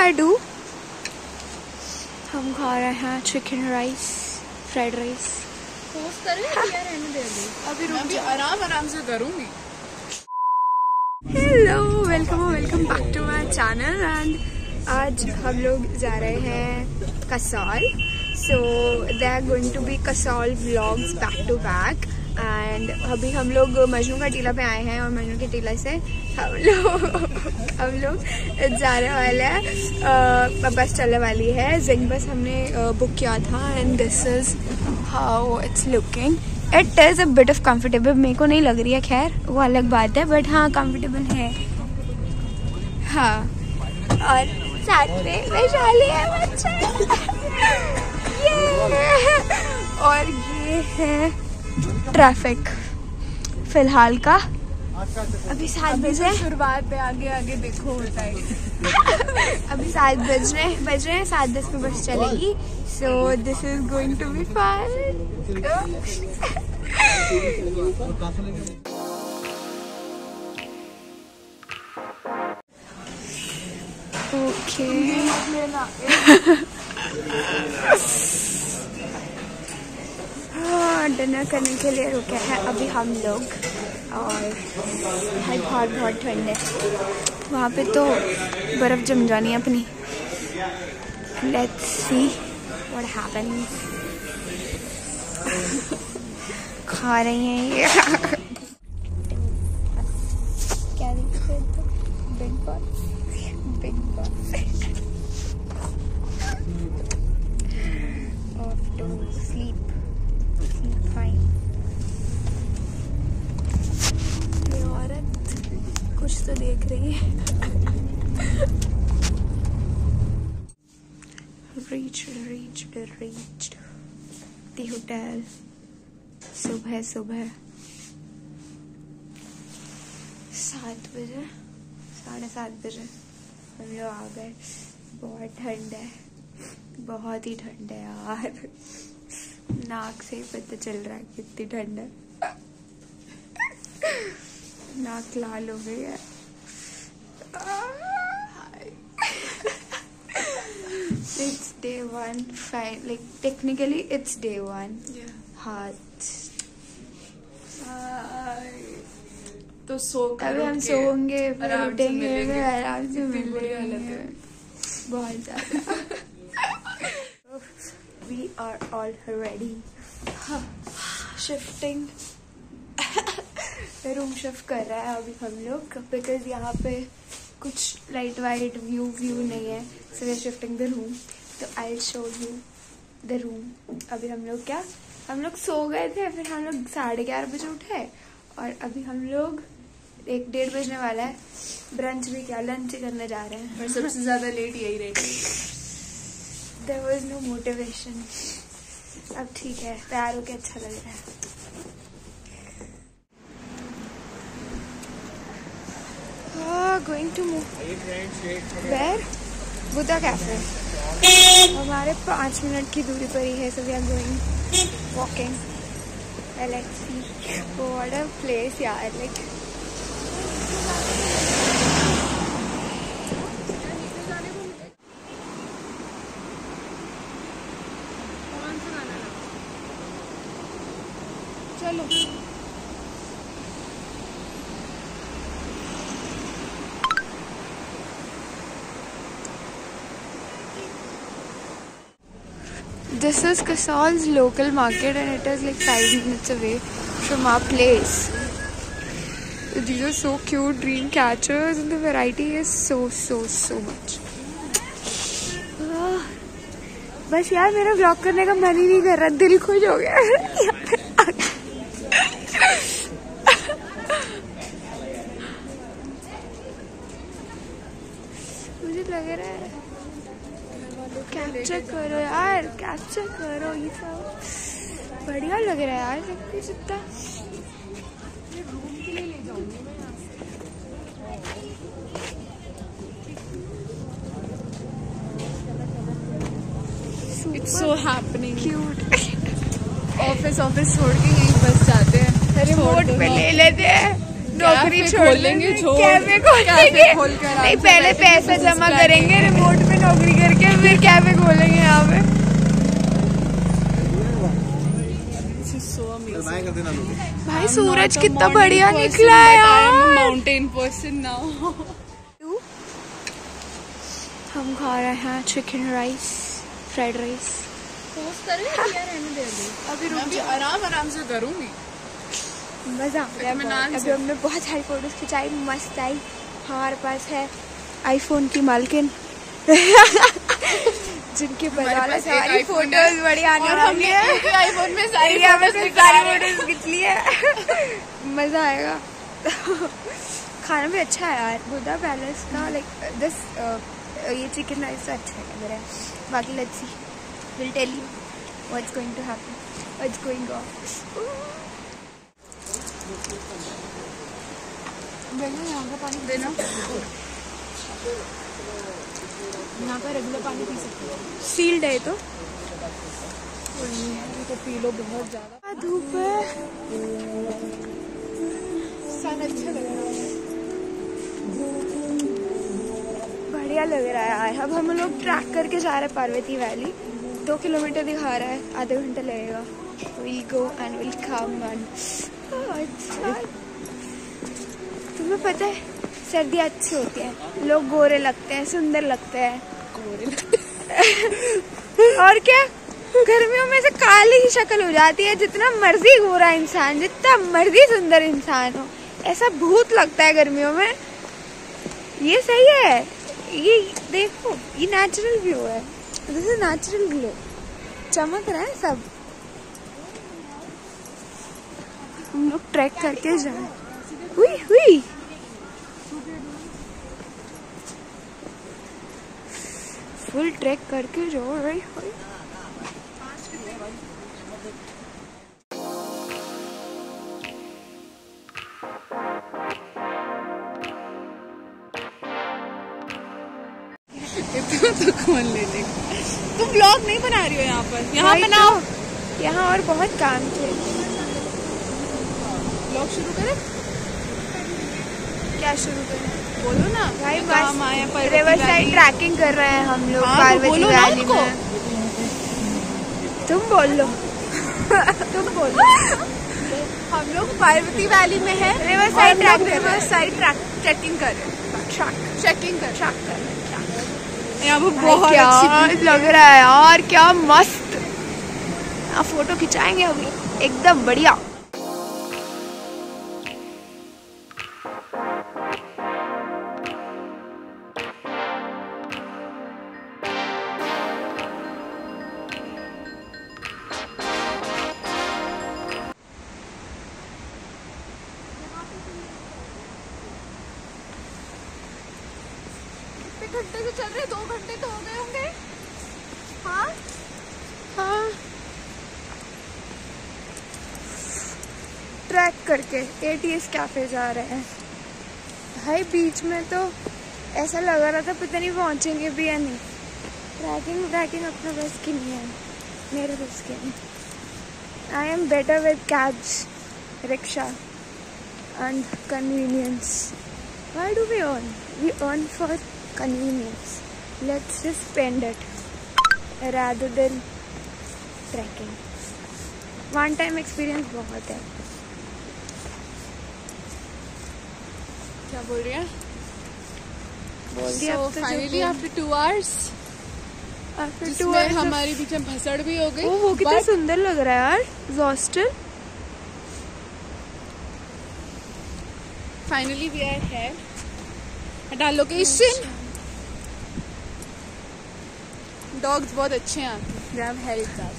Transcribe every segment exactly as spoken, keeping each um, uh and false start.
I do? हम खा रहे हैं chicken rice, fried rice. Post करें या रहने दे दे? अभी रुक जा, आराम आराम से करूँगी। Hello, welcome welcome back to my channel. And आज हम लोग जा रहे हैं Kasol. So they are going to be Kasol vlogs back to back. And अभी हम लोग मजनू का टीला पे आए हैं और मजनू के टीला से हम लोग हम लोग जाने वाले हैं, बस चलने वाली है। जिंग बस हमने बुक किया था and this is how it's looking. It is a bit of comfortable. मेरे को नहीं लग रही है, खैर वो अलग बात है, बट हाँ कंफर्टेबल है। हाँ, और साथ में वैशाली है बच्चा। ये और ये है ट्रैफिक फिलहाल का। अभी सात बजे शुरुआत है, आगे आगे देखो होता है। अभी सात बज रहे बज रहे हैं सात दस में बस चलेगी। So this is going to be fun. Okay, dinner करने के लिए रुके हैं अभी हम लोग। और भाई बहुत बहुत ठंड है वहाँ पे, तो बर्फ़ जम जानी है अपनी। Let's see what happens. खा रही हैं ये क्या देखते हैं? तो big boss big boss off to sleep sleep fine. ये औरत कुछ तो देख रही है। Reach reach reach the hotel. सुबह सुबह सात बजे साढ़े सात बजे हम लोग आ गए। बहुत ठंड है, बहुत ही ठंड है यार। नाक से ही पता चल रहा है कितनी ठंड है। नाक लाल हो गई है। It's day one, fine. Like technically, it's day one. Yeah. हाथ तो सो अभी हम सोएंगे, फिर आराम से उठेंगे, मिलेंगे। फिर आराम से इतनी बुरी हालत मिलेंगे। है। बहुत ज्यादा। We are all ready. Shifting room shift कर रहा है अभी हम लोग, बिकॉज यहाँ पे कुछ लाइट वाइट व्यू व्यू नहीं है। So we are shifting the room. तो I will show you the room. अभी हम लोग क्या हम लोग सो गए थे, फिर हम लोग साढ़े ग्यारह बजे उठे और अभी हम लोग एक डेढ़ बजने वाला है। ब्रंच भी क्या, लंच ही करने जा रहे हैं। और सबसे ज्यादा लेट यही रहती है। There was no motivation. अब ठीक है, तैयार होके अच्छा लग रहा है। Going to move where? Buddha cafe. हमारे पाँच मिनट की दूरी पर ही है। So we are going walking. Let's see what a place यार। लाइक चलो this is Kasaul's local market and it is like five minutes away from our place. These are so cute dream catchers and the variety is so so so much. बस यार मेरा vlog करने का मन ही नहीं कर रहा, दिल खुश हो गया। मुझे लग रहा है कैप्चर करो यार, कैप्चर करो। ये सब बढ़िया लग रहा है यार, सब कुछ इतना। रूम के लिए ले जाऊंगी मैं यहाँ से। It's so happening. Cute. Office office छोड़ के यहीं बस जाते हैं। रिमोट पे ले लेते हैं। नौकरी छोड़ लेंगे, कैफे खोलेंगे। नहीं, पहले पैसा जमा करेंगे रिमोट पे नौकरी करके, फिर कैफे खोलेंगे यहाँ पे। भाई सूरज कितना बढ़िया निकला है यार। Mountain person now. हम खा रहे हैं चिकन राइस, फ्राइड राइस। अभी रुक, आराम आराम से करूंगी। मजा आ गया बहुत। अभी हमने बहुत सारी फोटोज खिंचाई, मस्त आई। हमारे पास है आईफोन की मालकिन जिनके बदौलत सारी फोटोज बढ़िया आने वाली है। आईफोन में सारी फोटोज खींच ली है। मजा आएगा। खाना भी अच्छा है यार, बुद्धा पैलेस का। लाइक दिस ये चिकन राइस तो अच्छा है लग रहा है। बाकी let's see, will tell you what's going to happen, what's going on. यहाँ का पानी देना, यहाँ का रेगुलर पानी पी सकते हो, सील्ड है तो तो पी लो। बहुत ज्यादा धूप है, सन अच्छा लग रहा है, बढ़िया लग रहा है यार। अब हम लोग ट्रैक करके जा रहे हैं पार्वती वैली। दो किलोमीटर दिखा रहा है, आधे घंटे लगेगा। Will go and will come on. अच्छा, तुम्हें पता है सर्दी अच्छी होती है, लोग गोरे लगते हैं, सुंदर लगते हैं। गोरे लगते हैं और क्या, गर्मियों में से काली ही शक्ल हो जाती है। जितना मर्जी गोरा इंसान, जितना मर्जी सुंदर इंसान हो, ऐसा भूत लगता है गर्मियों में। ये सही है, ये देखो, ये नेचुरल व्यू है। दिस इज नेचुरल ग्लो, चमक रहा है सब। हम लोग ट्रैक करके जाए। हुई हुई फुल ट्रैक करके जाओ रही हुई। इतना तो कौन ले लेगा। तुम ब्लॉग नहीं बना रही हो यहाँ पर? यहाँ बनाओ। तो, यहाँ और बहुत काम थे। ब्लॉग शुरू करें? क्या शुरू करें? बोलो ना भाई। काम आया पर रिवर साइड ट्रैकिंग कर रहे हैं हम लोग। हाँ, पार्वती बोलो वैली को। में। तुम बोल लो तुम बोल लो। हम लोग पार्वती वैली में है, river side track river side trekking कर रहे हैं, चेकिंग कर ट्रैक कर रहे हैं। यहाँ पर बहुत क्या अच्छी लग रहा है यार, क्या मस्त। यहाँ फोटो खिंचाएंगे अभी एकदम बढ़िया। घंटे से चल रहे, दो घंटे तो हो गए होंगे। हाँ हाँ, ट्रैक करके एटीएस कैफे जा रहे हैं। भाई बीच में तो ऐसा लग रहा था पता नहीं पहुंचेंगे भी या नहीं। ट्रैकिंग ट्रैकिंग अपना बस की नहीं है, मेरे बस की नहीं। I am better with cabs, rickshaw and convenience. Why do we earn? We earn for convenience. Let's just spend it rather than trekking. One time experience बहुत है। क्या बोल रही है? बोल दिया। So finally after two hours, after two hours हमारी बीच में भसड़ भी हो गई। वो कितना सुंदर लग रहा है यार hostel. Finally we are here at our location. Dogs बहुत अच्छे हैं, they have helped us.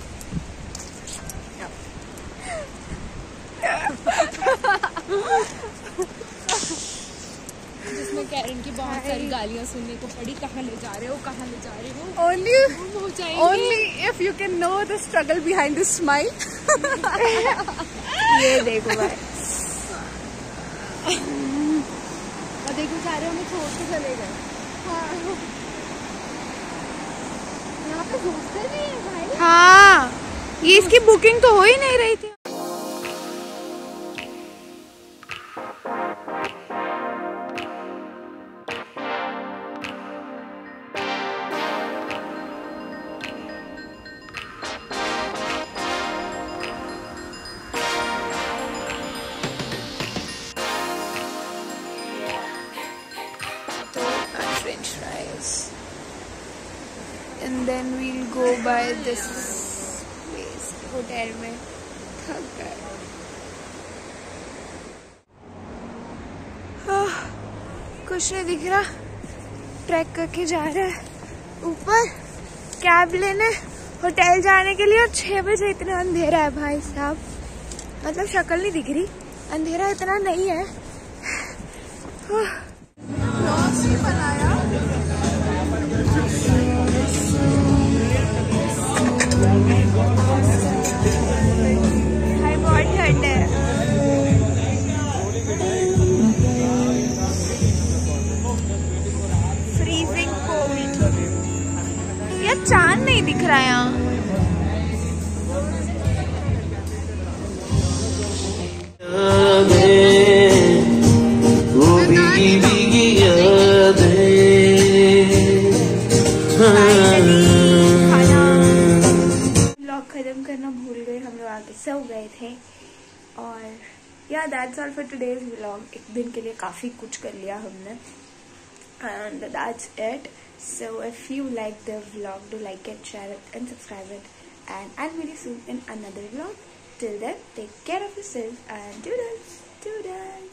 जिसमें कैरन की बहुत सारी गालियां सुनने को पड़ी। कहाँ ले जा रहे हो, कहाँ ले जा रहे हो? Only, only if you can know the struggle behind the smile. ये देखो भाई, और देखो सारे हमें छोड़ के चले गए। हाँ, यहाँ पे हॉस्टल भी है भाई। हाँ, ये इसकी बुकिंग तो हो ही नहीं रही थी। house and then we'll go by this place. Hotel में थक गए. कुछ नहीं दिख रहा. ट्रैक करके जा रहे हैं ऊपर कैब लेने होटल जाने के लिए. और छह बजे इतना अंधेरा है भाई साहब. मतलब शक्ल नहीं दिख रही. अंधेरा इतना नहीं है. बनाया भाई बहुत ठंड है. Freezing cold. यार चांद नहीं दिख रहा यहाँ. खत्म करना भूल गए. हम लोग आगे सो गए थे. और या that's all for today's vlog. एक दिन के लिए काफ़ी कुछ कर लिया हमने. And that's it. So if you like the vlog, do like it, share it and subscribe it. And I will see you in another vlog. Till then take care of yourself and doodles. Doodles.